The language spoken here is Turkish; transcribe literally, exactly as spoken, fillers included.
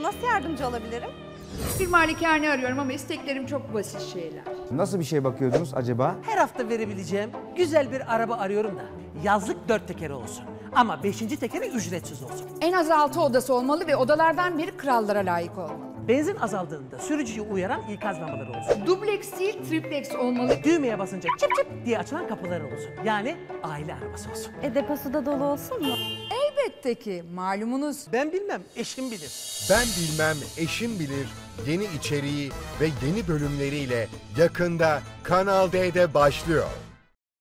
Nasıl yardımcı olabilirim? Bir malikane arıyorum ama isteklerim çok basit şeyler. Nasıl bir şey bakıyordunuz acaba? Her hafta verebileceğim güzel bir araba arıyorum da yazlık dört tekeri olsun. Ama beşinci tekeri ücretsiz olsun. En az altı odası olmalı ve odalardan biri krallara layık olmalı. Benzin azaldığında sürücüyü uyaran ikaz lambaları olsun. Dubleks değil, triplex olmalı. Düğmeye basınca çıp çıp diye açılan kapıları olsun. Yani aile arabası olsun. E deposu da dolu olsun mu? Elbette ki, malumunuz. Ben bilmem, eşim bilir. Ben Bilmem, Eşim Bilir yeni içeriği ve yeni bölümleriyle yakında Kanal D'de başlıyor.